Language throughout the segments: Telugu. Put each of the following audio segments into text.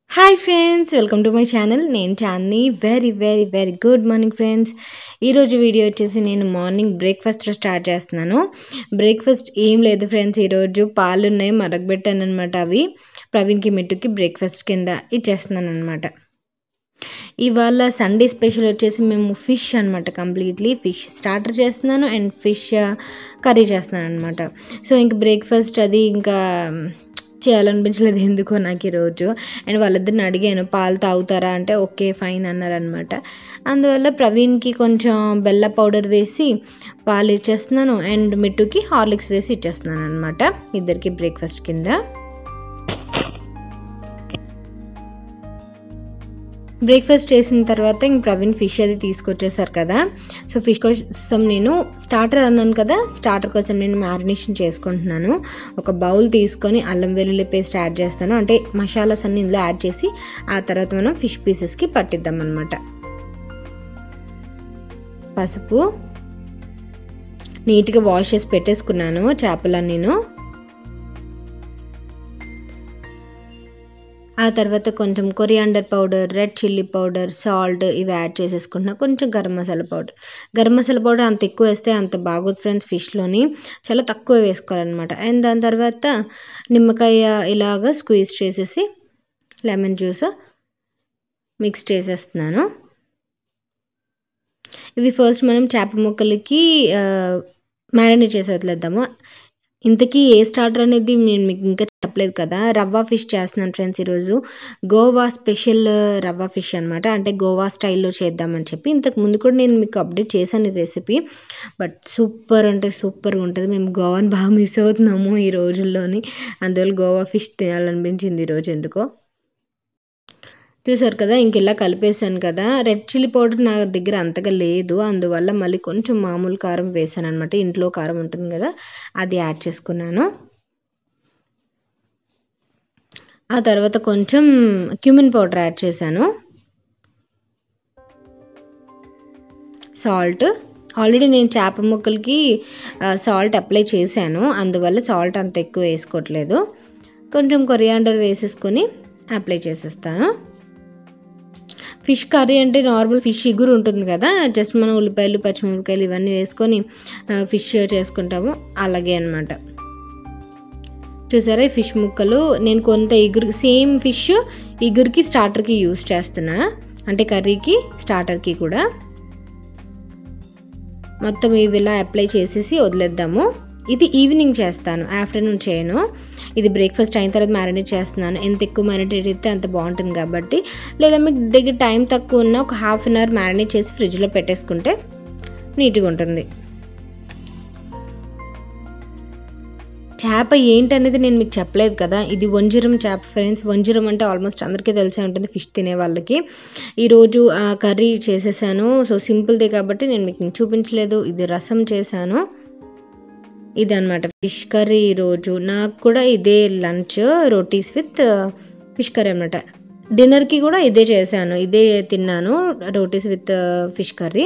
Hi friends, welcome to my channel. నేను Chandini. Very very very good morning friends. ఈరోజు వీడియో వచ్చేసి నేను మార్నింగ్ బ్రేక్ఫాస్ట్తో స్టార్ట్ చేస్తున్నాను. బ్రేక్ఫాస్ట్ ఏం లేదు ఫ్రెండ్స్, ఈరోజు పాలు ఉన్నాయి మరగబెట్టాను అనమాట. అవి ప్రవీణ్కి మిట్టుకి బ్రేక్ఫాస్ట్ కింద ఇచ్చేస్తున్నాను అనమాట. ఇవాళ సండే స్పెషల్ వచ్చేసి మేము ఫిష్ అనమాట. కంప్లీట్లీ ఫిష్ స్టార్టర్ చేస్తున్నాను అండ్ ఫిష్ కర్రీ చేస్తున్నాను అనమాట. సో ఇంక బ్రేక్ఫాస్ట్ అది ఇంకా చేయాలనిపించలేదు ఎందుకో నాకు ఈరోజు. అండ్ వాళ్ళిద్దరిని అడిగాను పాలు తాగుతారా అంటే ఓకే ఫైన్ అన్నారనమాట. అందువల్ల ప్రవీణ్కి కొంచెం బెల్ల పౌడర్ వేసి పాలు ఇచ్చేస్తున్నాను అండ్ మిట్టుకి హార్లిక్స్ వేసి ఇచ్చేస్తున్నాను అనమాట, ఇద్దరికి బ్రేక్ఫాస్ట్ కింద. బ్రేక్ఫాస్ట్ చేసిన తర్వాత ఇంక ప్రవీణ్ ఫిష్ అది తీసుకొచ్చేసారు కదా. సో ఫిష్ కోసం నేను స్టార్టర్ అన్నాను కదా, స్టార్టర్ కోసం నేను మ్యారినేషన్ చేసుకుంటున్నాను. ఒక బౌల్ తీసుకొని అల్లం వెల్లుల్లి పేస్ట్ యాడ్ చేస్తాను, అంటే మసాలాస్ అన్ని ఇందులో యాడ్ చేసి ఆ తర్వాత మనం ఫిష్ పీసెస్కి పట్టిద్దాం అనమాట. పసుపు నీట్గా వాష్ చేసి పెట్టేసుకున్నాను చేపలని నేను. ఆ తర్వాత కొంచెం coriander powder, red chilli powder, salt ఇవి యాడ్ చేసేసుకుంటున్నా. కొంచెం గరం మసాలా పౌడర్ అంత ఎక్కువ వేస్తే అంత బాగోదు ఫ్రెండ్స్, ఫిష్లోని చాలా తక్కువ వేసుకోవాలన్నమాట. అండ్ దాని తర్వాత నిమ్మకాయ ఇలాగా స్క్వీజ్ చేసేసి లెమన్ జ్యూస్ మిక్స్ చేసేస్తున్నాను. ఇవి ఫస్ట్ మనం చేప ముక్కలకి మ్యారినేట్ చేసి వదిలేద్దాము. ఇంతకీ ఏ స్టార్టర్ అనేది నేను మీకు ఇంకా చెప్పలేదు కదా. రవ్వ ఫిష్ చేస్తున్నాను ఫ్రెండ్స్ ఈరోజు. గోవా స్పెషల్ రవ్వ ఫిష్ అనమాట, అంటే గోవా స్టైల్లో చేద్దామని చెప్పి. ఇంతకు ముందు కూడా నేను మీకు అప్డేట్ చేశాను ఈ రెసిపీ, బట్ సూపర్ అంటే సూపర్గా ఉంటుంది. మేము గోవాని బాగా మిస్ అవుతున్నాము ఈ రోజుల్లోని, అందువల్ల గోవా ఫిష్ తినాలనిపించింది ఈరోజు ఎందుకో. చూసారు కదా, ఇంక ఇలా కలిపేసాను కదా. రెడ్ చిల్లీ పౌడర్ నా దగ్గర అంతగా లేదు, అందువల్ల మళ్ళీ కొంచెం మామూలు కారం వేసాను అనమాట. ఇంట్లో కారం ఉంటుంది కదా, అది యాడ్ చేసుకున్నాను. ఆ తర్వాత కొంచెం క్యూమిన్ పౌడర్ యాడ్ చేశాను. సాల్ట్ ఆల్రెడీ నేను చేప ముక్కలకి సాల్ట్ అప్లై చేశాను, అందువల్ల సాల్ట్ అంత ఎక్కువ వేసుకోవట్లేదు. కొంచెం కొరియాండర్ వేసేసుకొని అప్లై చేసేస్తాను. ఫిష్ కర్రీ అంటే నార్మల్ ఫిష్ ఇగురు ఉంటుంది కదా, జస్ట్ మనం ఉల్లిపాయలు పచ్చిమిరపకాయలు ఇవన్నీ వేసుకొని ఫిష్ చేసుకుంటాము, అలాగే అనమాట. చూసారా ఈ ఫిష్ ముక్కలు నేను కొంత ఇగురు, సేమ్ ఫిష్ ఇగురికి స్టార్టర్కి యూస్ చేస్తున్నా, అంటే కర్రీకి స్టార్టర్కి కూడా. మొత్తం ఇవి ఇలా అప్లై చేసేసి వదిలేద్దాము. ఇది ఈవినింగ్ చేస్తాను, ఆఫ్టర్నూన్ చేయను. ఇది బ్రేక్ఫాస్ట్ అయిన తర్వాత మ్యారినేట్ చేస్తున్నాను. ఎంత ఎక్కువ మ్యారినేట్ అయితే అంత బాగుంటుంది కాబట్టి. లేదా మీకు దగ్గర టైం తక్కువ ఉన్న ఒక హాఫ్ అన్ అవర్ మ్యారినేట్ చేసి ఫ్రిడ్జ్లో పెట్టేసుకుంటే నీట్గా ఉంటుంది. చేప ఏంటనేది నేను మీకు చెప్పలేదు కదా, ఇది వంజరం చేప ఫ్రెండ్స్. వంజరం అంటే ఆల్మోస్ట్ అందరికీ తెలిసే ఉంటుంది ఫిష్ తినే వాళ్ళకి. ఈరోజు కర్రీ చేసేసాను, సో సింపుల్దే కాబట్టి నేను మీకు చూపించలేదు. ఇది రసం చేశాను, ఇది అనమాట ఫిష్ కర్రీ ఈరోజు. నాకు కూడా ఇదే lunch, rotis with fish curry అనమాట. డిన్నర్కి కూడా ఇదే చేశాను, ఇదే తిన్నాను, rotis with fish curry.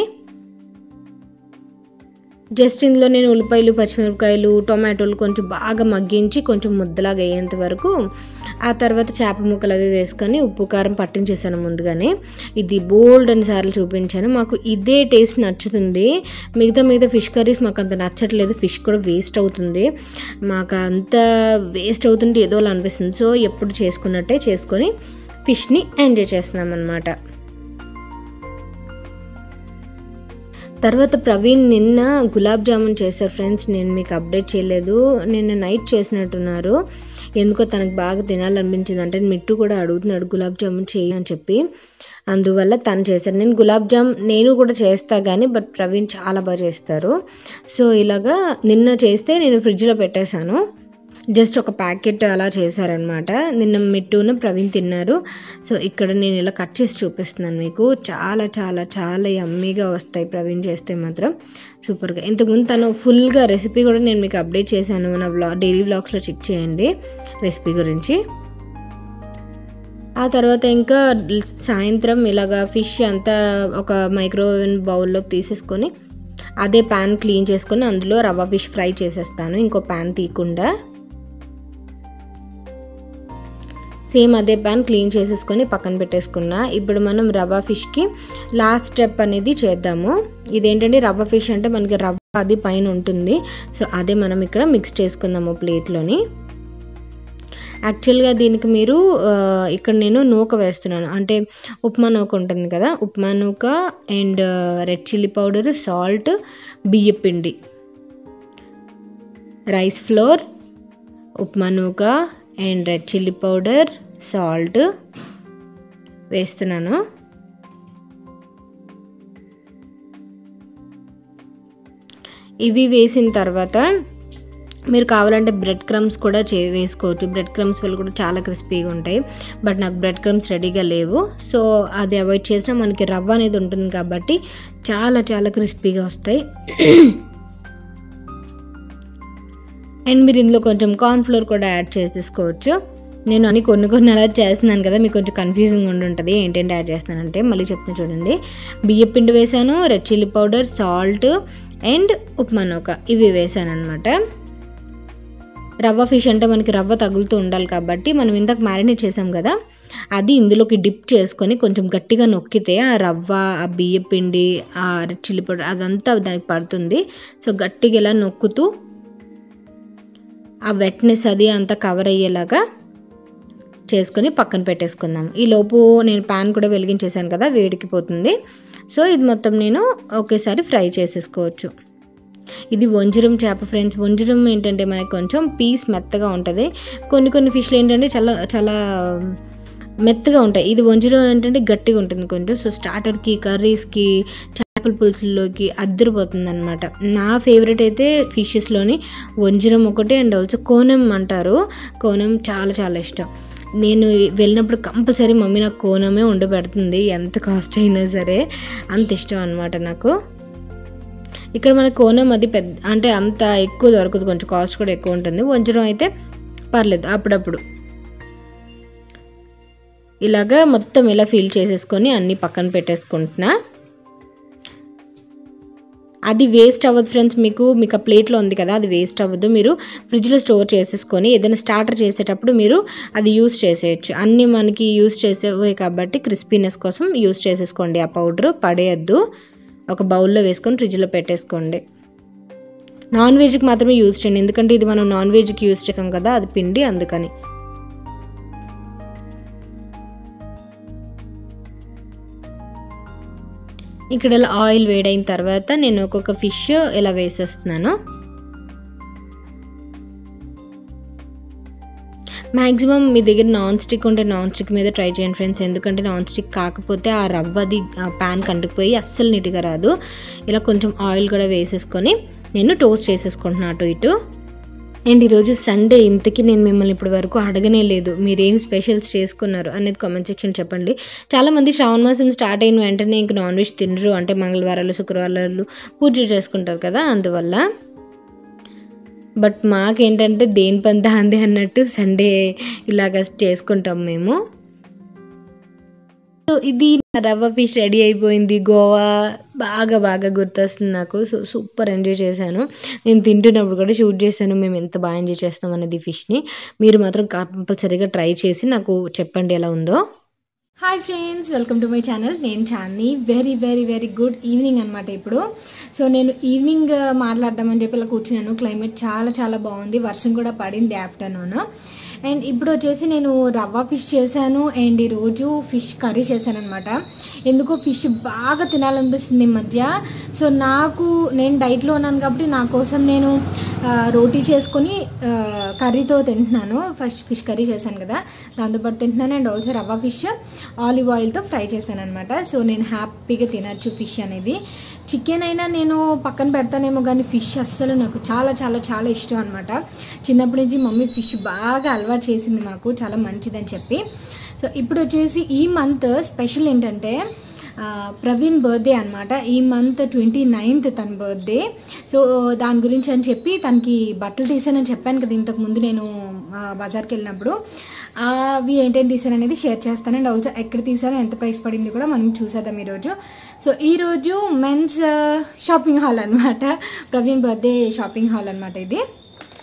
Just ఇందులో నేను ఉల్లిపాయలు పచ్చిమిరపకాయలు టొమాటోలు కొంచెం బాగా మగ్గించి కొంచెం ముద్దలాగా అయ్యేంత వరకు, ఆ తర్వాత చేప ముక్కలు అవి వేసుకొని ఉప్పు కారం పట్టించేసాను ముందుగానే. ఇది బోల్డ్ అని సార్లు చూపించాను, మాకు ఇదే టేస్ట్ నచ్చుతుంది. మిగతా ఫిష్ కర్రీస్ మాకు అంత నచ్చట్లేదు, ఫిష్ కూడా వేస్ట్ అవుతుంది, మాకు అంత వేస్ట్ అవుతుంటే ఏదో అనిపిస్తుంది. సో ఎప్పుడు చేసుకున్నట్టే చేసుకొని ఫిష్ని ఎంజాయ్ చేస్తున్నాం అన్నమాట. తర్వాత ప్రవీణ్ నిన్న గులాబ్ జామున్ చేశారు ఫ్రెండ్స్, నేను మీకు అప్డేట్ చేయలేదు. నిన్న నైట్ చేసినట్టున్నారు, ఎందుకో తనకు బాగా తినాలనిపించింది. అంటే మిట్టు కూడా అడుగుతున్నాడు గులాబ్ జామున్ చేయని చెప్పి, అందువల్ల తను చేశారు. నేను గులాబ్ జామ్ నేను కూడా చేస్తా కానీ, బట్ ప్రవీణ్ చాలా బాగా చేస్తారు. సో ఇలాగా నిన్న చేస్తే నేను ఫ్రిడ్జ్లో పెట్టేశాను, జస్ట్ ఒక ప్యాకెట్ అలా చేశారనమాట. నిన్న మిట్టును ప్రవీణ్ తిన్నారు. సో ఇక్కడ నేను ఇలా కట్ చేసి చూపిస్తున్నాను మీకు. చాలా చాలా చాలా యమ్మీగా వస్తాయి ప్రవీణ్ చేస్తే మాత్రం సూపర్గా. ఇంతకుముందు తను ఫుల్గా రెసిపీ కూడా నేను మీకు అప్డేట్ చేశాను, నా డైలీ వ్లాగ్స్లో చెక్ చేయండి రెసిపీ గురించి. ఆ తర్వాత ఇంకా సాయంత్రం ఇలాగా ఫిష్ అంతా ఒక మైక్రోవేవ్ బౌల్లోకి తీసేసుకొని అదే ప్యాన్ క్లీన్ చేసుకొని అందులో రవ్వ ఫిష్ ఫ్రై చేసేస్తాను, ఇంకో ప్యాన్ తీయకుండా. సేమ్ అదే ప్యాన్ క్లీన్ చేసేసుకొని పక్కన పెట్టేసుకున్నా. ఇప్పుడు మనం రవ్వ ఫిష్కి లాస్ట్ స్టెప్ అనేది చేద్దాము. ఇదేంటంటే రవ్వ ఫిష్ అంటే మనకి రవ్వ అది పైన ఉంటుంది. సో అదే మనం ఇక్కడ మిక్స్ చేసుకుందాము ప్లేట్లోని. యాక్చువల్గా దీనికి మీరు ఇక్కడ నేను నూక వేస్తున్నాను, అంటే ఉప్మా నూక ఉంటుంది కదా, ఉప్మా నూక and red chilli powder, salt, బియ్య పిండి, రైస్ ఫ్లోర్, ఉప్మా నూక and red chilli powder, salt వేస్తున్నాను. ఇవి వేసిన తర్వాత మీరు కావాలంటే బ్రెడ్ క్రమ్స్ కూడా వేసుకోవచ్చు. బ్రెడ్ క్రమ్స్ వల్ల కూడా చాలా క్రిస్పీగా ఉంటాయి. బట్ నాకు బ్రెడ్ క్రమ్స్ రెడీగా లేవు, సో అది అవాయిడ్ చేసినా మనకి రవ్వ అనేది ఉంటుంది కాబట్టి చాలా చాలా క్రిస్పీగా వస్తాయి. అండ్ మీరు ఇందులో కొంచెం కార్న్ఫ్లోర్ కూడా యాడ్ చేసేసుకోవచ్చు. నేను అన్ని కొన్ని అలా చేస్తున్నాను కదా, మీకు కొంచెం కన్ఫ్యూజింగ్ ఉంటుంది ఏంటంటే యాడ్ చేస్తానంటే. మళ్ళీ చెప్తున్నా చూడండి. బియ్య పిండి వేసాను, red chilli powder, salt and upma నూక ఇవి వేసాను అనమాట. రవ్వ ఫిష్ అంటే మనకి రవ్వ తగులుతూ ఉండాలి కాబట్టి మనం ఇందాక మ్యారినేట్ చేసాం కదా, అది ఇందులోకి డిప్ చేసుకొని కొంచెం గట్టిగా నొక్కితే ఆ రవ్వ, ఆ బియ్య పిండి, ఆ రెడ్ చిల్లీ పౌడర్ అదంతా దానికి పడుతుంది. సో గట్టిగా ఇలా నొక్కుతూ ఆ వెట్నెస్ అది అంతా కవర్ అయ్యేలాగా చేసుకొని పక్కన పెట్టేసుకుందాం. ఈ లోపు నేను ప్యాన్ కూడా వెలిగించేసాను కదా, వేడికిపోతుంది. సో ఇది మొత్తం నేను ఒకేసారి ఫ్రై చేసేసుకోవచ్చు. ఇది వంజరం చేప ఫ్రెండ్స్. వంజరం ఏంటంటే మనకి కొంచెం పీస్ మెత్తగా ఉంటుంది. కొన్ని ఫిష్లు ఏంటంటే చాలా చాలా మెత్తగా ఉంటాయి. ఇది వంజరం ఏంటంటే గట్టిగా ఉంటుంది కొంచెం. సో స్టార్టర్కి, కర్రీస్కి, చేపల పులుసుల్లోకి అద్దరిపోతుంది అనమాట. నా ఫేవరెట్ అయితే ఫిషెస్లోని వంజరం ఒకటి అండ్ ఆల్సో కోనం అంటారు. కోనం చాలా చాలా ఇష్టం. నేను వెళ్ళినప్పుడు కంపల్సరీ మమ్మీ నాకు కోనమే వండి పెడుతుంది, ఎంత కాస్ట్ అయినా సరే. అంత ఇష్టం అనమాట నాకు. ఇక్కడ మన కోనం అది పెద్ద అంటే అంత ఎక్కువ దొరకదు, కొంచెం కాస్ట్ కూడా ఎక్కువ ఉంటుంది. వంజరం అయితే పర్లేదు అప్పుడప్పుడు. ఇలాగా మొత్తం ఇలా ఫిల్ చేసేసుకొని అన్నీ పక్కన పెట్టేసుకుంటున్నా. అది వేస్ట్ అవ్వదు ఫ్రెండ్స్. మీకు ఆ ప్లేట్లో ఉంది కదా, అది వేస్ట్ అవ్వదు. మీరు ఫ్రిడ్జ్లో స్టోర్ చేసేసుకొని ఏదైనా స్టార్టర్ చేసేటప్పుడు మీరు అది యూస్ చేసేయచ్చు. అన్నీ మనకి యూస్ చేసేవే కాబట్టి క్రిస్పీనెస్ కోసం యూస్ చేసేసుకోండి. ఆ పౌడర్ పడేయద్దు, ఒక బౌల్లో వేసుకొని ఫ్రిడ్జ్లో పెట్టేసుకోండి. నాన్ వెజ్కి మాత్రమే యూజ్ చేయండి, ఎందుకంటే ఇది మనం నాన్ వెజ్కి యూజ్ చేసాం కదా, అది పిండి, అందుకని. ఇక్కడ ఇలా ఆయిల్ వేడైన తర్వాత నేను ఒక్కొక్క ఫిష్ ఇలా వేసేస్తున్నాను. మ్యాక్సిమం మీ దగ్గర నాన్ స్టిక్ ఉంటే నాన్ స్టిక్ మీద ట్రై చేయండి ఫ్రెండ్స్, ఎందుకంటే నాన్ స్టిక్ కాకపోతే ఆ రవ్వది ప్యాన్ కంటుకుపోయి అస్సలు నీట్గా రాదు. ఇలా కొంచెం ఆయిల్ కూడా వేసేసుకొని నేను టోస్ట్ చేసేసుకుంటున్నాను అటు ఇటు. అండ్ ఈరోజు సండే, ఇంతకీ నేను మిమ్మల్ని ఇప్పటి వరకు అడగనే లేదు మీరేం స్పెషల్స్ చేసుకున్నారు అనేది కామెంట్ సెక్షన్ చెప్పండి. చాలామంది శ్రావణ మాసం స్టార్ట్ అయిన వెంటనే ఇంక నాన్ వెజ్ తినరు, అంటే మంగళవారాలు, శుక్రవారాలు పూజ చేసుకుంటారు కదా, అందువల్ల. బట్ మాకేంటంటే దేని పని దాంది అన్నట్టు సండే ఇలాగ చేసుకుంటాం మేము. సో ఇది రవ్వ ఫిష్ రెడీ అయిపోయింది. గోవా బాగా గుర్తొస్తుంది నాకు. సో సూపర్ ఎంజాయ్ చేశాను. నేను తింటున్నప్పుడు కూడా షూట్ చేశాను మేము ఎంత బాగా ఎంజాయ్ చేస్తాం అనేది ఫిష్ని. మీరు మాత్రం కంపల్సరీగా ట్రై చేసి నాకు చెప్పండి ఎలా ఉందో. Hi friends, welcome to my channel. నేను చాందిని. వెరీ గుడ్ ఈవినింగ్ అనమాట ఇప్పుడు. సో నేను ఈవినింగ్ మాట్లాడదామని చెప్పి ఇలా కూర్చున్నాను. క్లైమేట్ చాలా బాగుంది, వర్షం కూడా పడింది ఆఫ్టర్నూన్. అండ్ ఇప్పుడు వచ్చేసి నేను రవ్వ ఫిష్ చేశాను అండ్ ఈరోజు ఫిష్ కర్రీ చేశాను అనమాట. ఎందుకో ఫిష్ బాగా తినాలనిపిస్తుంది ఈ మధ్య. సో నేను డైట్లో ఉన్నాను కాబట్టి నా కోసం నేను రోటీ చేసుకొని కర్రీతో తింటున్నాను. ఫస్ట్ ఫిష్ కర్రీ చేశాను కదా, దాంతోపాటు తింటున్నాను. అండ్ ఆల్సో రవ్వ ఫిష్ ఆలివ్ ఆయిల్తో ఫ్రై చేశాను అనమాట. సో నేను హ్యాపీగా తినచ్చు ఫిష్ అనేది. చికెన్ అయినా నేను పక్కన పెడతానేమో కానీ ఫిష్ అస్సలు నాకు చాలా ఇష్టం అనమాట. చిన్నప్పటి నుంచి మమ్మీ ఫిష్ బాగా అలవాటు చేసింది నాకు, చాలా మంచిదని చెప్పి. సో ఇప్పుడు వచ్చేసి ఈ మంత్ స్పెషల్ ఏంటంటే ప్రవీణ్ బర్త్డే అనమాట. ఈ మంత్ 29th తన బర్త్డే. సో దాని గురించి అని చెప్పి తనకి బట్టలు తీసానని చెప్పాను కదా ఇంతకుముందు నేను బజార్కి వెళ్ళినప్పుడు. అవి ఏంటేం తీసాను అనేది షేర్ చేస్తాను. అండ్ ఆల్సో ఎక్కడ తీసానో ఎంత ప్రైస్ పడింది కూడా మనం చూసేద్దాం ఈరోజు. సో ఈరోజు మెన్స్ షాపింగ్ హాల్ అనమాట, ప్రవీణ్ బర్త్డే షాపింగ్ హాల్ అనమాట ఇది.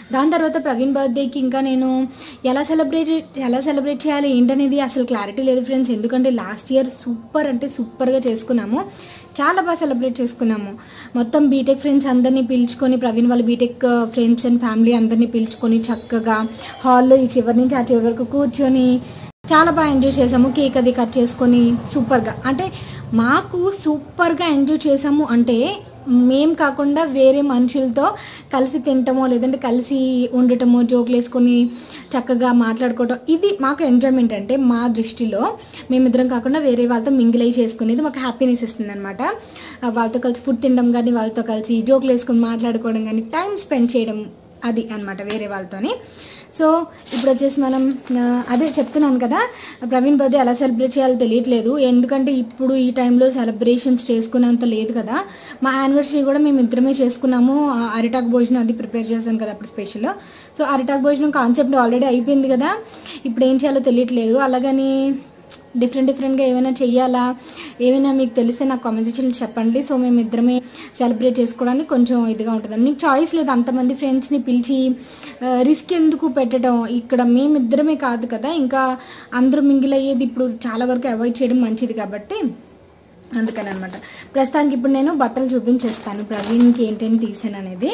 దాని తర్వాత ప్రవీణ్ బర్త్డేకి ఇంకా నేను ఎలా సెలబ్రేట్ చేయాలి ఏంటనేది అసలు క్లారిటీ లేదు ఫ్రెండ్స్. ఎందుకంటే లాస్ట్ ఇయర్ సూపర్ అంటే సూపర్గా చేసుకున్నాము, చాలా బాగా సెలబ్రేట్ చేసుకున్నాము. మొత్తం బీటెక్ ఫ్రెండ్స్ అందరినీ పిలుచుకొని, ప్రవీణ్ వాళ్ళ బీటెక్ ఫ్రెండ్స్ అండ్ ఫ్యామిలీ అందరినీ పిలుచుకొని చక్కగా హాల్లో ఈ చివరి నుంచి ఆ చివరి వరకు కూర్చొని చాలా బాగా ఎంజాయ్ చేసాము. కేక్ అది కట్ చేసుకొని సూపర్గా, అంటే మాకు సూపర్గా ఎంజాయ్ చేసాము. అంటే మేం కాకుండా వేరే మనుషులతో కలిసి తింటామో లేదంటే కలిసి ఉండటమో, జోకులు వేసుకొని చక్కగా మాట్లాడుకోవటం, ఇది మాకు ఎంజాయ్మెంట్. అంటే మా దృష్టిలో మేమిద్దరం కాకుండా వేరే వాళ్ళతో మింగిల్ అయ్యి చేసుకునేది మాకు హ్యాపీనెస్ ఇస్తుంది అనమాట. వాళ్ళతో కలిసి ఫుడ్ తినడం కానీ, వాళ్ళతో కలిసి జోకులు వేసుకొని మాట్లాడుకోవడం కానీ, టైం స్పెండ్ చేయడం, అది అనమాట వేరే వాళ్ళతోని. సో ఇప్పుడు వచ్చేసి మనం అదే చెప్తున్నాను కదా, ప్రవీణ్ బర్త్డే ఎలా సెలబ్రేట్ చేయాలో తెలియట్లేదు. ఎందుకంటే ఇప్పుడు ఈ టైంలో సెలబ్రేషన్స్ చేసుకునేంత లేదు కదా. మా యానివర్సరీ కూడా మేము ఇద్దరమే చేసుకున్నాము. అరిటాక్ భోజనం అది ప్రిపేర్ చేశాను కదా అప్పుడు స్పెషల్. సో అరిటాక్ భోజనం కాన్సెప్ట్ ఆల్రెడీ అయిపోయింది కదా, ఇప్పుడు ఏం చేయాలో తెలియట్లేదు. అలాగని డిఫరెంట్గా ఏమైనా చెయ్యాలా, ఏమైనా మీకు తెలిస్తే నాకు కామెంట్ సెక్షన్లో చెప్పండి. సో మేము ఇద్దరమే సెలబ్రేట్ చేసుకోవడానికి కొంచెం ఇదిగా ఉంటుంది. మీకు చాయిస్ లేదు అంతమంది ఫ్రెండ్స్ని పిలిచి రిస్క్ ఎందుకు పెట్టడం. ఇక్కడ మేమిద్దరమే కాదు కదా, ఇంకా అందరూ మింగిల్ అయ్యేది ఇప్పుడు చాలా వరకు అవాయిడ్ చేయడం మంచిది కాబట్టి అందుకని అనమాట. ప్రస్తుతానికి ఇప్పుడు నేను బట్టలు చూపించేస్తాను ప్రవీణ్కి ఏంటేంటి తీసాను అనేది.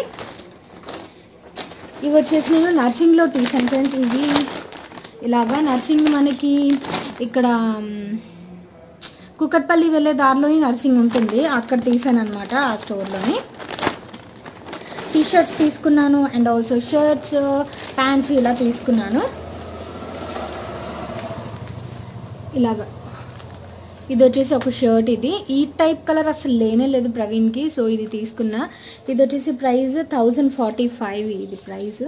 ఇవి వచ్చేసి నేను నర్సింగ్లో తీసాను ఫ్రెండ్స్. ఇవి ఇలాగా నర్సింగ్ మనకి ఇక్కడ కుకట్పల్లి వెళ్ళే దారిలోని నర్సింగ్ ఉంటుంది, అక్కడ తీసాను అనమాట, ఆ స్టోర్లోని. టీ షర్ట్స్ తీసుకున్నాను అండ్ ఆల్సో షర్ట్స్, ప్యాంట్స్ ఇలా తీసుకున్నాను. ఇలాగా ఇది వచ్చేసి ఒక షర్ట్, ఇది ఈ టైప్ కలర్ అసలు లేనే లేదు ప్రవీణ్కి, సో ఇది తీసుకున్నా. ఇది వచ్చేసి ప్రైస్ 1045 ఇది ప్రైస్.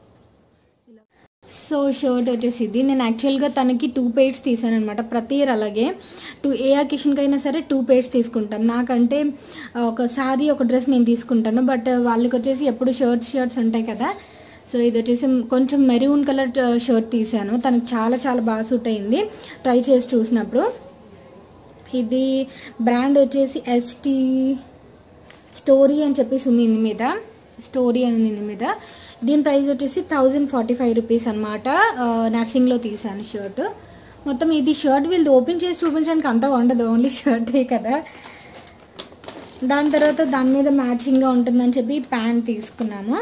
సో షర్ట్ వచ్చేసి ఇది నేను యాక్చువల్గా తనకి 2 pairs తీసాను అనమాట. ప్రతి ఇయర్ అలాగే ఏ అకేషన్కి అయినా సరే 2 pairs తీసుకుంటాం. నాకంటే ఒక సారీ ఒక డ్రెస్ నేను తీసుకుంటాను, బట్ వాళ్ళకి వచ్చేసి ఎప్పుడు షర్ట్స్ ఉంటాయి కదా. సో ఇది వచ్చేసి కొంచెం మెరూన్ కలర్ షర్ట్ తీసాను, తనకు చాలా చాలా బాగా సూట్ అయింది ట్రై చేసి చూసినప్పుడు. ఇది బ్రాండ్ వచ్చేసి ST స్టోరీ అని చెప్పేసి ఉంది దీని మీద, స్టోరీ అని దీని మీద. దీని ప్రైస్ వచ్చేసి 1045 రూపీస్ అనమాట. నర్సింగ్లో తీసాను షర్ట్. మొత్తం ఇది షర్ట్ వీళ్ళు ఓపెన్ చేసి చూపించడానికి అంతా ఉండదు, ఓన్లీ షర్టే కదా. దాని తర్వాత దాని మీద మ్యాచింగ్గా ఉంటుందని చెప్పి ప్యాంట్ తీసుకున్నాము.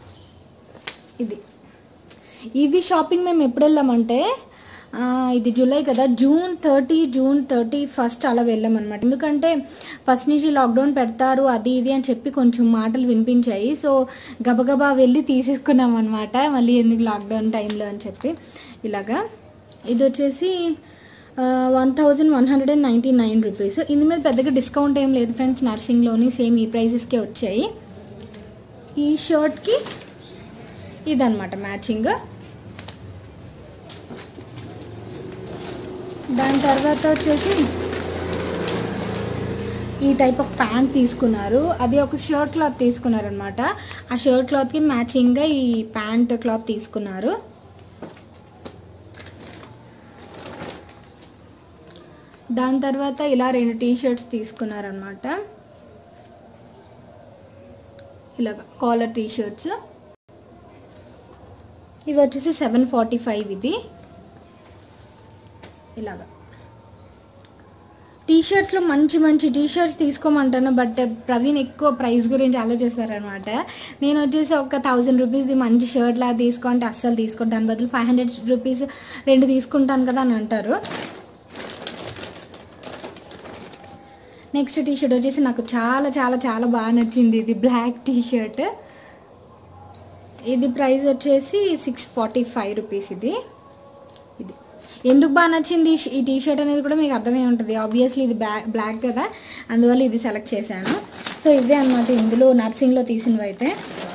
ఇవి షాపింగ్ మేము ఎప్పుడు వెళ్ళామంటే ఇది జూలై కదా, జూన్ 31 అలా వెళ్ళామన్నమాట. ఎందుకంటే ఫస్ట్ నుంచి లాక్డౌన్ పెడతారు అది ఇది అని చెప్పి కొంచెం మాటలు వినిపించాయి. సో గబగబా వెళ్ళి తీసేసుకున్నాం అనమాట, మళ్ళీ ఎందుకు లాక్డౌన్ టైంలో అని చెప్పి. ఇలాగా ఇది వచ్చేసి 1199 రూపీస్. ఇందు మీద పెద్దగా డిస్కౌంట్ ఏం లేదు ఫ్రెండ్స్, నర్సింగ్లోని సేమ్ ఈ ప్రైసెస్కే వచ్చాయి. ఈ షర్ట్కి ఇదన్నమాట మ్యాచింగ్. దాని తర్వాత వచ్చేసి ఈ టైప్ ఆఫ్ ప్యాంట్ తీసుకున్నారు, అది ఒక షర్ట్ క్లాత్ తీసుకున్నారు అనమాట. ఆ షర్ట్ క్లాత్కి మ్యాచింగ్గా ఈ ప్యాంట్ క్లాత్ తీసుకున్నారు. దాని తర్వాత ఇలా 2 టీ షర్ట్స్ తీసుకున్నారనమాట, ఇలాగ కాలర్ టీ షర్ట్స్. ఇవి వచ్చేసి 745 ఇది. ఇలాగా టీ షర్ట్స్లో మంచి టీ షర్ట్స్ తీసుకోమంటాను, బట్ ప్రవీణ్ ఎక్కువ ప్రైస్ గురించి ఆలోచిస్తారనమాట. నేను వచ్చేసి ఒక 1000 రూపీస్ది మంచి షర్ట్ లా తీసుకుంటే అస్సలు తీసుకోండి, దాని బదులు 500 రూపీస్ 2 తీసుకుంటాను కదా అని అంటారు. నెక్స్ట్ టీ షర్ట్ వచ్చేసి నాకు చాలా చాలా చాలా బాగా నచ్చింది, ఇది బ్లాక్ టీ షర్ట్. ఇది ప్రైస్ వచ్చేసి 645 రూపీస్. ఇది ఎందుకు బాగా నచ్చింది ఈ టీ షర్ట్ అనేది కూడా మీకు అర్థమై ఉంటుంది. ఆబ్వియస్లీ ఇది బ్లాక్ కదా, అందువల్ల ఇది సెలెక్ట్ చేశాను. సో ఇవే అనమాట ఇందులో నర్సింగ్లో తీసినవి. అయితే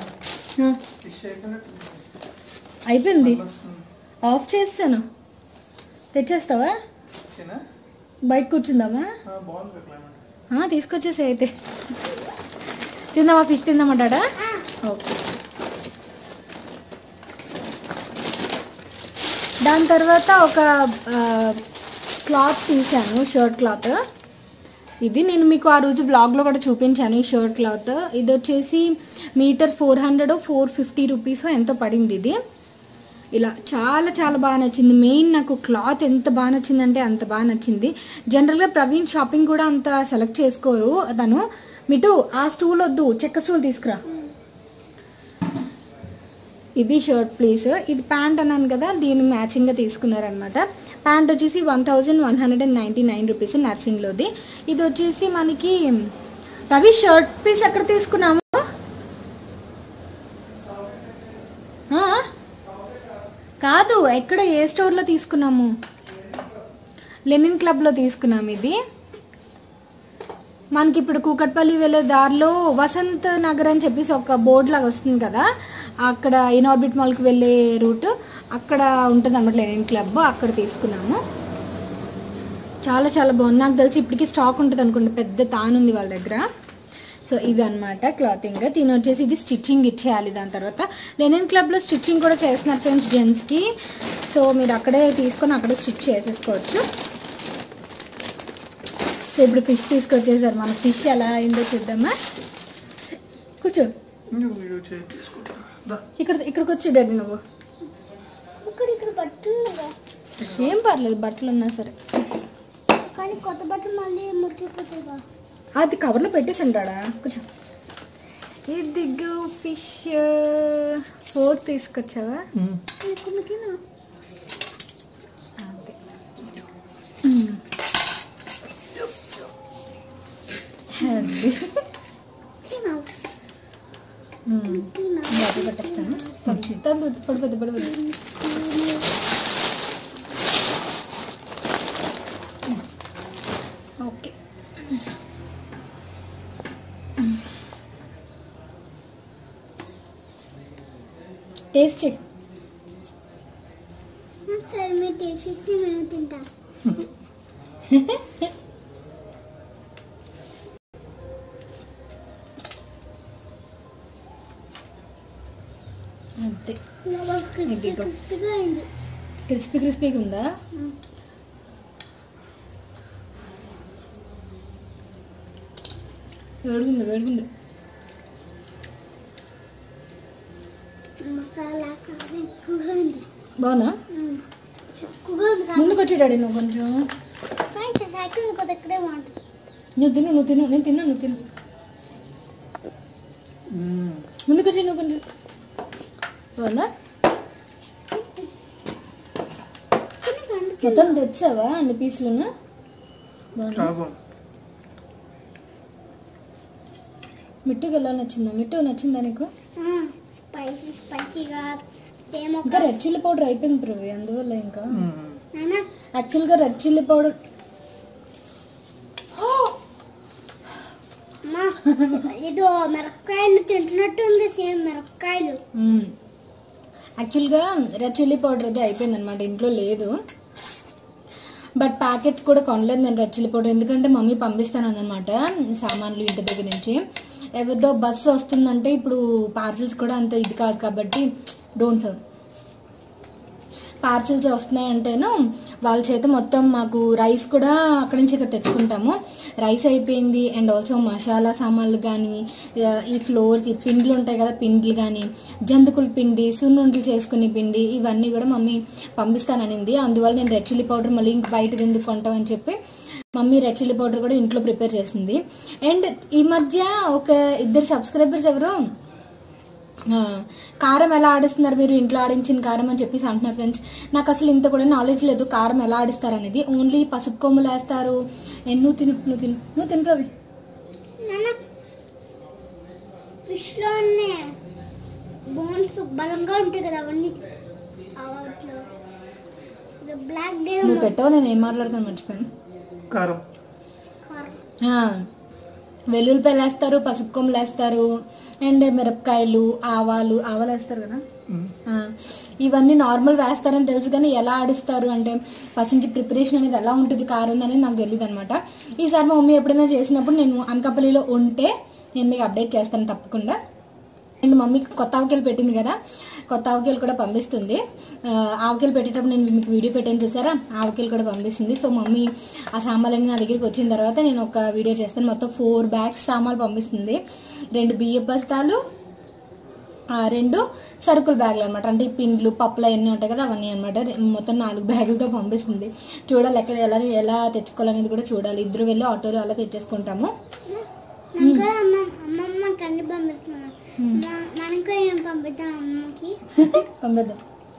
అయిపోయింది, ఆఫ్ చేస్తాను, తెచ్చేస్తావా? బయట కూర్చుందామా? తీసుకొచ్చేసి అయితే తిందామా, ఫిష్ తిందామంటాడా? ఓకే. దాని తర్వాత ఒక క్లాత్ తీసాను, షర్ట్ క్లాత్. ఇది నేను మీకు ఆ రోజు వ్లాగ్లో కూడా చూపించాను ఈ షర్ట్ క్లాత్. ఇది వచ్చేసి మీటర్ 400 450 రూపీస్ ఎంతో పడింది. ఇది ఇలా చాలా చాలా బాగా నచ్చింది. మెయిన్ నాకు క్లాత్ ఎంత బాగా నచ్చిందంటే అంత బాగా నచ్చింది. జనరల్గా ప్రవీణ్ షాపింగ్ కూడా అంత సెలెక్ట్ చేసుకోరు తను. మిటు ఆ స్టూల్ వద్దు, చెక్క స్టూల్ తీసుకురా. ఇది షర్ట్ ప్లీజ్. ఇది ప్యాంట్ అన్నాను కదా, దీనికి మ్యాచింగ్గా తీసుకున్నారనమాట. ప్యాంట్ వచ్చేసి 1199 రూపీస్ నర్సింగ్లోది. ఇది వచ్చేసి మనకి రవి షర్ట్ పీస్ ఎక్కడ తీసుకున్నాము? కాదు, ఎక్కడ ఏ స్టోర్లో తీసుకున్నాము? లెనిన్ క్లబ్లో తీసుకున్నాము. ఇది మనకి ఇప్పుడు కూకట్పల్లి వెళ్ళే దారిలో వసంత్ నగర్ అని చెప్పేసి ఒక బోర్డు లాగా వస్తుంది కదా, అక్కడ ఇన్ఆర్బిట్ మాల్కి వెళ్ళే రూట్ అక్కడ ఉంటుంది అన్నమాట లెనిన్ క్లబ్. అక్కడ తీసుకున్నాము. చాలా చాలా బాగుంది. నాకు తెలిసి ఇప్పటికీ స్టాక్ ఉంటుంది అనుకుంటా, పెద్ద తానుంది వాళ్ళ దగ్గర. సో ఇవి అనమాట క్లాతింగ్. దీని వచ్చేసి ఇది స్టిచ్చింగ్ ఇచ్చేయాలి. దాని తర్వాత లెనిన్ క్లబ్లో స్టిచ్చింగ్ కూడా చేస్తున్నారు ఫ్రెండ్స్ జెంట్స్కి. సో మీరు అక్కడే తీసుకొని అక్కడే స్టిచ్ చేసేసుకోవచ్చు. సో ఇప్పుడు ఫిష్ తీసుకొచ్చేసారు. మన ఫిష్ ఎలా అయిందో చూద్దామా? కూర్చో, ఇక్కడికి వచ్చి డాడీ నువ్వు. ఇక్కడ బట్టలు ఏం పర్లేదు, బట్టలు ఉన్నా సరే, కానీ కొత్త బట్టలు మళ్ళీ మురికిపోతాయి. అది కవర్లో పెట్టేసాను డాడా. కొంచెం ఇదిగో ఫిష్. ఫోర్క్ తీసుకొచ్చావా? అదే పెట్టేస్తాను. పడిపోద్ది. Okay, taste check. సరే మీరు టేస్ట్ చేస్తే మేము తింటాం. అంతే. క్రిస్పీగా ఉందా? వేడుకుంది. బాగుందా? ముందుకు వచ్చేటాడు నువ్వు కొంచెం. నువ్వు తిను. నేను తిన్నా, నువ్వు తిను. ముందుకు వచ్చి నువ్వు కొంచెం. బాగుందా? మొత్తం తెచ్చావా అన్ని పీసులను? మిట్టుకు ఎలా నచ్చిందా? మిట్టు నచ్చిందా నీకు? ఇంకా రెడ్ చిల్లీ పౌడర్ అయిపోయింది ప్రవి, అందువల్ల. ఇంకా యాక్చువల్గా రెడ్ చిల్లీ పౌడర్ ఏదో మిరపకాయలు తింటున్నట్టు ఉంది. సేమ్ మిరపకాయలు. యాక్చువల్గా రెడ్ చిల్లీ పౌడర్ అది అయిపోయింది అనమాట, ఇంట్లో లేదు. బట్ ప్యాకెట్స్ కూడా కొనలేదు నేను రెడ్ చిల్లీ పౌడర్, ఎందుకంటే మమ్మీ పంపిస్తాను అన్నమాట సామాన్లు ఇంటి దగ్గర నుంచి. ఎవరిదో బస్సు వస్తుందంటే ఇప్పుడు పార్సిల్స్ కూడా అంత ఇది కాదు కాబట్టి డోంట్ సర్వ్. పార్సిల్స్ వస్తున్నాయంటేను వాళ్ళ చేత మొత్తం మాకు రైస్ కూడా అక్కడి నుంచి ఇక్కడ తెచ్చుకుంటాము. రైస్ అయిపోయింది. అండ్ ఆల్సో మసాలా సామాన్లు కానీ, ఈ ఫ్లోర్స్, ఈ పిండిలు ఉంటాయి కదా, పిండిలు కానీ, జంతుకుల పిండి, సున్నుండలు చేసుకునే పిండి, ఇవన్నీ కూడా మమ్మీ పంపిస్తాననింది. అందువల్ల నేను రెడ్ చిల్లీ పౌడర్ మళ్ళీ ఇంక బయట ఎందుకు కొంటామని చెప్పి మమ్మీ రెడ్ చిల్లీ పౌడర్ కూడా ఇంట్లో ప్రిపేర్ చేసింది. అండ్ ఈ మధ్య ఒక 2 సబ్స్క్రైబర్స్ ఎవరో కారం ఎలా ఆడిస్తున్నారు మీరు, ఇంట్లో ఆడించిన కారం అని చెప్పేసి అంటున్నారు ఫ్రెండ్స్. నాకు అసలు ఇంత కూడా నాలెడ్జ్ లేదు కారం ఎలా ఆడిస్తారు అనేది. ఓన్లీ పసుపు కొమ్ములు వేస్తారు. నువ్వు తిను రవి. ఫిష్లోనే బోన్స్ బలంగా ఉంటాయి కదా, అవన్నీ బ్లాక్ డే నువ్వు పెట్టావు. నేను ఏం మాట్లాడుతాను మర్చిపోయాను. కారం, వెల్లుల్లిపాయలు వేస్తారు, పసుపు కొమ్ములు వేస్తారు, అండ్ మిరపకాయలు, ఆవాలు వేస్తారు కదా. ఇవన్నీ నార్మల్ వేస్తారని తెలుసు, కానీ ఎలా ఆడిస్తారు అంటే ఫస్ట్ నుంచి ప్రిపరేషన్ అనేది ఎలా ఉంటుంది కారం అనేది నాకు తెలియదు అనమాట. ఈసారి మా మమ్మీ ఎప్పుడైనా చేసినప్పుడు నేను అనకాపల్లిలో ఉంటే నేను మీకు అప్డేట్ చేస్తాను తప్పకుండా. అండ్ మమ్మీ కొత్త ఆవకాయలు పెట్టింది కదా, కొత్త ఆవకాయలు కూడా పంపిస్తుంది. ఆవకాయలు పెట్టేటప్పుడు నేను మీకు వీడియో పెట్టాను చూసారా, ఆవకాయలు కూడా పంపిస్తుంది. సో మమ్మీ ఆ సామాన్లన్నీ నా దగ్గరికి వచ్చిన తర్వాత నేను ఒక వీడియో చేస్తాను. మొత్తం 4 బ్యాగ్స్ సామాన్లు పంపిస్తుంది. 2 బియ్య బస్తాలు, 2 సరుకుల బ్యాగులు అనమాట. అంటే ఈ పిండ్లు పప్పులు అవన్నీ ఉంటాయి కదా, అవన్నీ అనమాట. మొత్తం 4 బ్యాగులతో పంపిస్తుంది. చూడాలి ఎక్కడ ఎలా తెచ్చుకోవాలనేది కూడా చూడాలి. ఇద్దరు వెళ్ళి ఆటోలో అలా తెచ్చేసుకుంటాము. అన్ని పంపిస్తున్నాను. మనకు ఏం పంపిద్దాం అమ్మకి? పంపిద్దాం.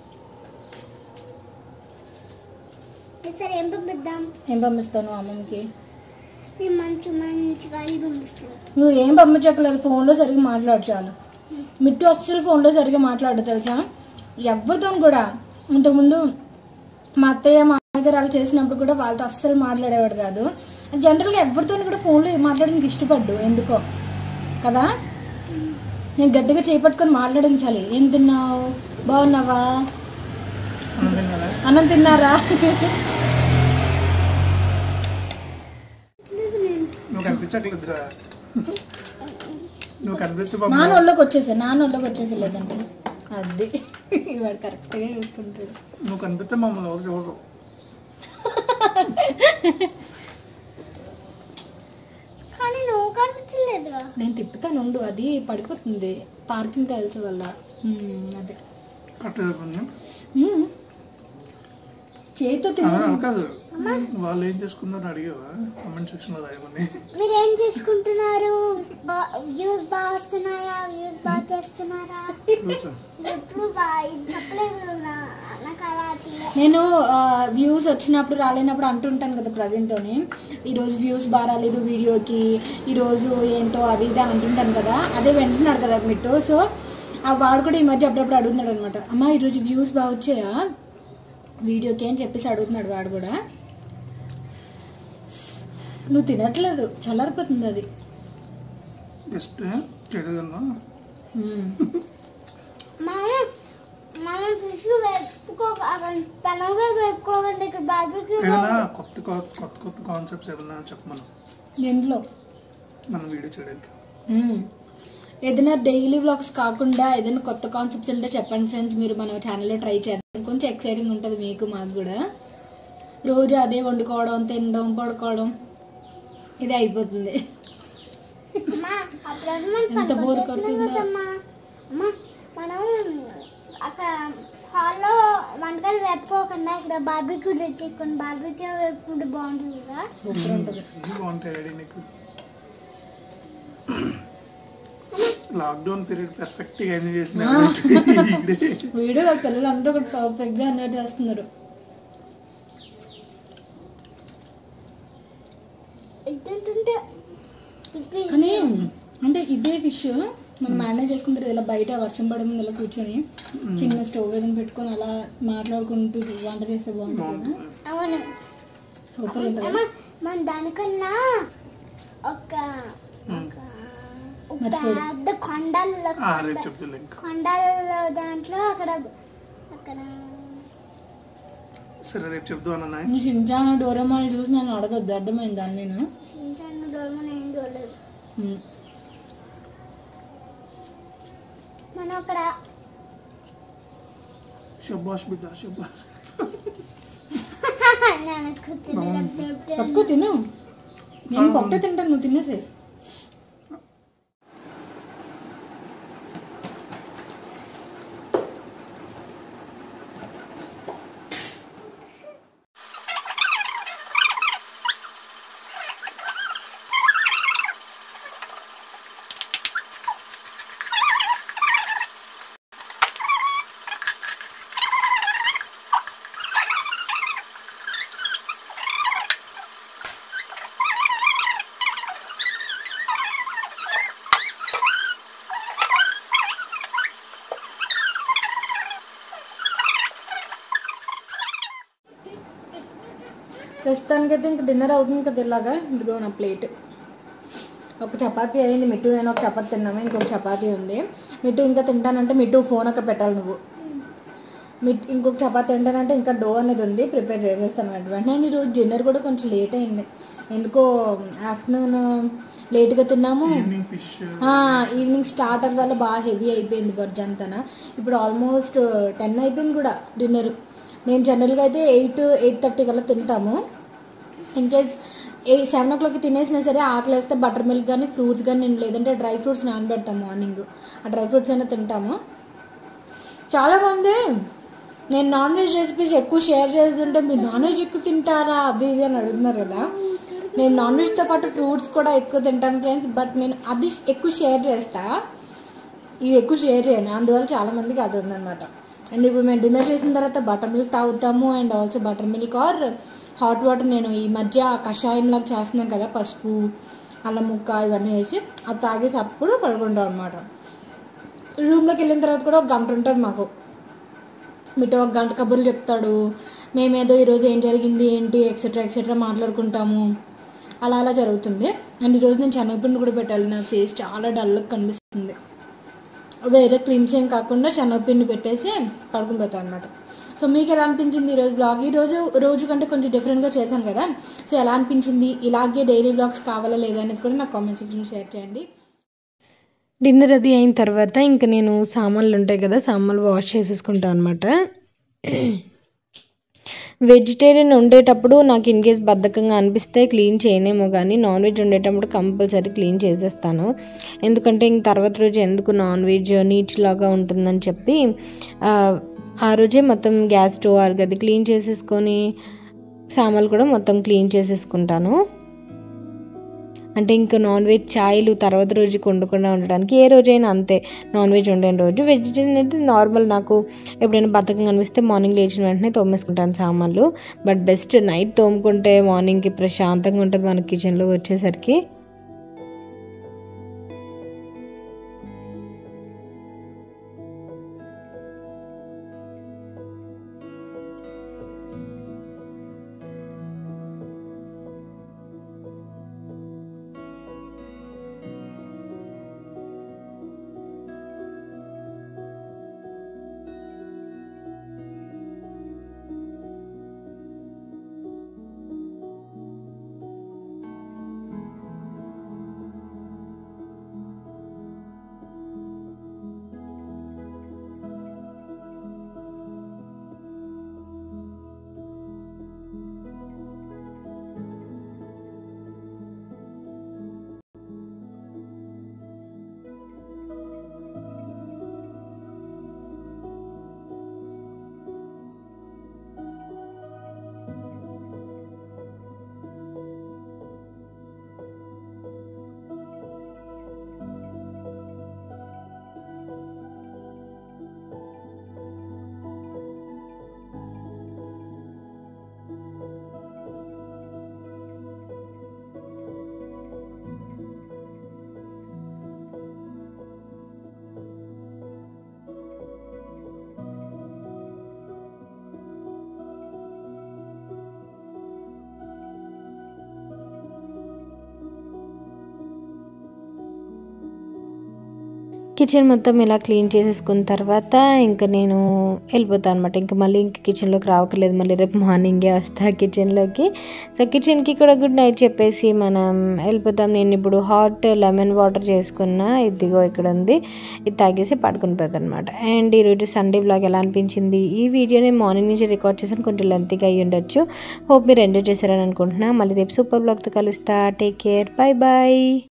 సరే ఏం పంపిద్దాం? ఏం పంపిస్తాను అమ్మకి? మంచిగా పంపిస్తాను. నువ్వు ఏం పంపించక్కలేదు, ఫోన్లో సరిగ్గా మాట్లాడు చాలు. మిట్టు అస్సలు ఫోన్లో సరిగ్గా మాట్లాడు తెలుసా, ఎవరితో కూడా. ఇంతకుముందు మా అత్తయ్య మా దగ్గర అలా చేసినప్పుడు కూడా వాళ్ళతో అస్సలు మాట్లాడేవాడు కాదు. జనరల్గా ఎవరితో కూడా ఫోన్లో మాట్లాడడానికి ఇష్టపడ్డు ఎందుకో కదా. నేను గట్టిగా చేపట్టుకొని మాట్లాడించాలి. ఏం తిన్నావు, బాగున్నావా, అన్నం తిన్నారా? నాన్నోళ్ళకి వచ్చేసి లేదంటే అది వాడు కరెక్ట్గా చూసుకుంటాడు. నువ్వు కనిపిస్తే మమ్మల్ని ఎవరు చూడరు. కానీ నువ్వు కనిపించలేదు. నేను తిప్పుతాను ఉండు, అది పడిపోతుంది పార్కింగ్ టైల్స్ వల్ల. అదే చేతితో కాదు, వాళ్ళు ఏం చేసుకున్నారు అడిగావా? కామెంట్ సెక్షన్ లో రాయమని. మీరు ఏం చేసుకుంటున్నారు? వ్యూస్ బాగా వస్తున్నాయా? వ్యూస్ బాగా చేస్తున్నారా? ఎప్పుడు చెప్పలేదు నాకు అలా. నేను వ్యూస్ వచ్చినప్పుడు రాలేనప్పుడు అంటుంటాను కదా ప్రవీణ్తోని, ఈరోజు వ్యూస్ బాగా రాలేదు వీడియోకి, ఈరోజు ఏంటో అది ఇది అంటుంటాను కదా. అదే వింటున్నాడు కదా మిట్టు. సో వాడు కూడా ఈ మధ్య అప్పుడప్పుడు అడుగుతున్నాడు అనమాట, అమ్మ ఈరోజు వ్యూస్ బాగా వచ్చాయా వీడియోకి అని చెప్పేసి అడుగుతున్నాడు వాడు కూడా. నువ్వు తినట్లేదు, చల్లారిపోతుంది అది. కొత్త కాన్సెప్ట్స్ ఏమన్నా చెప్పమను ఎందులో మనం వీడియో చేయడానికి. ఏదైనా డైలీ వ్లాగ్స్ కాకుండా ఏదైనా కొత్త కాన్సెప్ట్స్ ఉంటే చెప్పండి ఫ్రెండ్స్, మీరు మన ఛానల్లో ట్రై చేద్దాం. కొంచెం ఎక్సైటింగ్ ఉంటుంది మీకు మాకు కూడా. రోజు అదే వండుకోవడం, తినడం, పడుకోవడం ఇదే అయిపోతుంది. ఎంత బోర్ కొడుతుందో. మనం అక్కడ హాల్లో వంటకాలు వేపుకోకుండా ఇక్కడ బార్బిక్యూ తెచ్చుకొని బార్బిక్యూ వేపుకుంటే బాగుంటుంది కదా. సూపర్ ఉంటుంది. లాక్డౌన్ పీరియడ్ పర్ఫెక్ట్ గా ఎంజాయ్ చేసిన వీడియో పిల్లలు అందరూ కూడా పర్ఫెక్ట్ గా ఎంజాయ్ చేస్తున్నారు. కానీ అంటే ఇదే ఫిష్ మనం మేనేజ్ చేసుకుంటారు ఇలా బయట వర్షం పడే ముందు ఇలా కూర్చొని చిన్న స్టవ్ ఏదైనా పెట్టుకొని అలా మాట్లాడుకుంటూ వంట చేస్తే బాగుంటుంది. అవును, సూపర్ ఉంటుంది. మన దానికన్నా ఒక పెద్ద కొండల దాంట్లో అక్కడ సరే రేపు చెప్తాను. షించాన్ డోరేమాన్ చూసి నేను అడగొద్దు, అర్థమైందా? నేను మనం అక్కడ శబాష్ బిడ్డ శబాష్. తక్కువ తిను, నేను పప్పు తింటాను, నువ్వు తినేసే. ప్రస్తుతానికైతే ఇంకా డిన్నర్ అవుతుంది కదా. ఇలాగా ఇదిగో నా ప్లేట్. ఒక చపాతీ అయింది, మిట్టు నేను ఒక చపాతీ తిన్నాము, ఇంకొక చపాతీ ఉంది. మిట్టు ఇంకా తింటానంటే మిట్టు ఫోన్ అక్కడ పెట్టాలి నువ్వు. ఇంకొక చపాతీ తింటానంటే ఇంకా డో అనేది ఉంది, ప్రిపేర్ చేసేస్తాను వెంటనే. ఈరోజు డిన్నర్ కూడా కొంచెం లేట్ అయింది, ఎందుకో ఆఫ్టర్నూన్ లేట్గా తిన్నాము. ఈవినింగ్ స్టార్టర్ వల్ల బాగా హెవీ అయిపోయింది బడ్జ్ అంతా. ఇప్పుడు ఆల్మోస్ట్ 10 అయిపోయింది కూడా డిన్నర్. మేము జనరల్గా అయితే 8-8:30 కల్లా తింటాము. ఇన్ కేస్ 7 o'clock తినేసినా సరే ఆకలి వేస్తే బటర్ మిల్క్ కానీ ఫ్రూట్స్ కానీ, లేదంటే డ్రై ఫ్రూట్స్ నానబెడతాము మార్నింగ్. ఆ డ్రై ఫ్రూట్స్ అయినా తింటాము. చాలామంది నేను నాన్ వెజ్ రెసిపీస్ ఎక్కువ షేర్ చేస్తుంటే మీరు నాన్ వెజ్ ఎక్కువ తింటారా అది ఇది అని అడుగుతున్నారు కదా. నేను నాన్ వెజ్తో పాటు ఫ్రూట్స్ కూడా ఎక్కువ తింటాను ఫ్రెండ్స్, బట్ నేను అది ఎక్కువ షేర్ చేస్తా, ఇవి ఎక్కువ షేర్ చేయను, అందువల్ల చాలామందికి అది ఉందన్నమాట. అండ్ ఇప్పుడు మేము డిన్నర్ చేసిన తర్వాత బటర్ మిల్క్ తాగుతాము. And also butter milk or hot water. నేను ఈ మధ్య కషాయంలాగా చేస్తున్నాను కదా, పసుపు అల్లం ముక్క ఇవన్నీ వేసి అది తాగేసి అప్పుడు పడుకుంటాం అనమాట. రూమ్లోకి వెళ్ళిన తర్వాత కూడా 1 గంట ఉంటుంది మాకు. మీతో 1 గంట కబుర్లు చెప్తాడు, మేమేదో ఈరోజు ఏం జరిగింది ఏంటి ఎక్సెట్రా మాట్లాడుకుంటాము, అలా జరుగుతుంది. అండ్ ఈరోజు నేను శనగపిండి కూడా పెట్టాలి, నా ఫేస్ చాలా డల్గా కనిపిస్తుంది. వేరే క్రీమ్స్ ఏం కాకుండా శనగపిండి పెట్టేసి పడుకుని పోతాను అనమాట. సో మీకు ఎలా అనిపించింది ఈరోజు బ్లాగ్? రోజు కంటే కొంచెం డిఫరెంట్గా చేశాను కదా, సో ఎలా అనిపించింది? ఇలాగే డైలీ బ్లాగ్స్ కావాలా లేదా అనేది కూడా నాకు కామెంట్ సెక్షన్లో షేర్ చేయండి. డిన్నర్ అది అయిన తర్వాత ఇంకా నేను సామాన్లు ఉంటాయి కదా, సామాన్లు వాష్ చేసేసుకుంటాను అనమాట. వెజిటేరియన్ వండేటప్పుడు నాకు ఇన్ కేస్ బద్ధకంగా అనిపిస్తే క్లీన్ చేయనేమో, కానీ నాన్ వెజ్ వండేటప్పుడు కంపల్సరీ క్లీన్ చేసేస్తాను. ఎందుకంటే ఇంక తర్వాత రోజు ఎందుకు నాన్ వెజ్ నీచులాగా ఉంటుందని చెప్పి ఆ రోజే మొత్తం గ్యాస్ స్టవ్ గది క్లీన్ చేసేసుకొని సామాన్లు కూడా మొత్తం క్లీన్ చేసేసుకుంటాను. అంటే ఇంకా నాన్ వెజ్ ఛాయలు తర్వాత రోజు వండకుండా ఉండడానికి. ఏ రోజైనా అంతే, నాన్ వెజ్ వండే రోజు. వెజిటేరియన్ అయితే నార్మల్, నాకు ఎప్పుడైనా బద్ధకంగా అనిపిస్తే మార్నింగ్ లేచిన వెంటనే తోమేసుకుంటాను సామాన్లు. బట్ బెస్ట్ నైట్ తోముకుంటే మార్నింగ్కి ప్రశాంతంగా ఉంటుంది మన కిచెన్లో వచ్చేసరికి. కిచెన్ మొత్తం ఇలా క్లీన్ చేసేసుకున్న తర్వాత ఇంకా నేను వెళ్ళిపోతాను అనమాట. ఇంకా మళ్ళీ కిచెన్లోకి రావట్లేదు, మళ్ళీ రేపు మార్నింగే వస్తా కిచెన్లోకి. సో కిచెన్కి కూడా గుడ్ నైట్ చెప్పేసి మనం వెళ్ళిపోతాం. నేను ఇప్పుడు హాట్ లెమన్ వాటర్ చేసుకున్న, ఇదిగో ఇక్కడ ఉంది, ఇది తాగేసి పడుకుని పోతాను అనమాట. అండ్ ఈరోజు సండే బ్లాగ్ ఎలా అనిపించింది? ఈ వీడియోని మార్నింగ్ నుంచి రికార్డ్ చేశాను, కొంచెం లెంతీగా అయ్యి ఉండొచ్చు. హోప్ మీరు ఎంజాయ్ చేశారని అనుకుంటున్నా. మళ్ళీ రేపు సూపర్ బ్లాగ్తో కలుస్తా. Take care, bye bye.